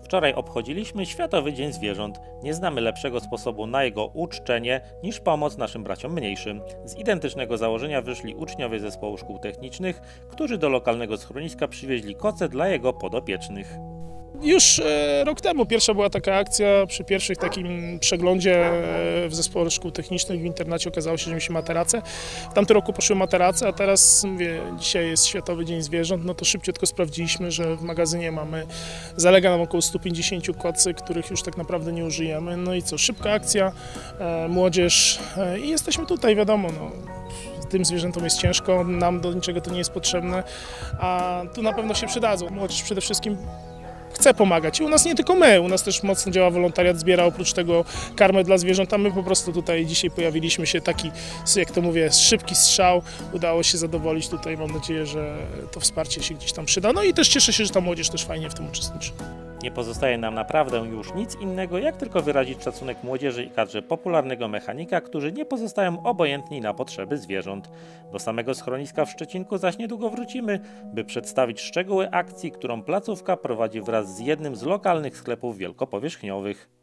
Wczoraj obchodziliśmy Światowy Dzień Zwierząt. Nie znamy lepszego sposobu na jego uczczenie niż pomoc naszym braciom mniejszym. Z identycznego założenia wyszli uczniowie zespołu szkół technicznych, którzy do lokalnego schroniska przywieźli koce dla jego podopiecznych. Już rok temu pierwsza była taka akcja, przy pierwszym takim przeglądzie w zespole szkół technicznych w internacie okazało się, że mi się materace. W tamtym roku poszły materace, a teraz mówię, dzisiaj jest Światowy Dzień Zwierząt, no to szybciutko sprawdziliśmy, że w magazynie zalega nam około 150 kocy, których już tak naprawdę nie użyjemy. No i co, szybka akcja, młodzież i jesteśmy tutaj, wiadomo, no. Tym zwierzętom jest ciężko, nam do niczego to nie jest potrzebne, a tu na pewno się przydadzą. Młodzież przede wszystkim chce pomagać. I u nas nie tylko my, u nas też mocno działa wolontariat, zbiera oprócz tego karmę dla zwierząt, a my po prostu tutaj dzisiaj pojawiliśmy się taki, jak to mówię, szybki strzał. Udało się zadowolić tutaj, mam nadzieję, że to wsparcie się gdzieś tam przyda. No i też cieszę się, że ta młodzież też fajnie w tym uczestniczy. Nie pozostaje nam naprawdę już nic innego, jak tylko wyrazić szacunek młodzieży i kadrze popularnego mechanika, którzy nie pozostają obojętni na potrzeby zwierząt. Do samego schroniska w Szczecinku zaś niedługo wrócimy, by przedstawić szczegóły akcji, którą placówka prowadzi wraz z jednym z lokalnych sklepów wielkopowierzchniowych.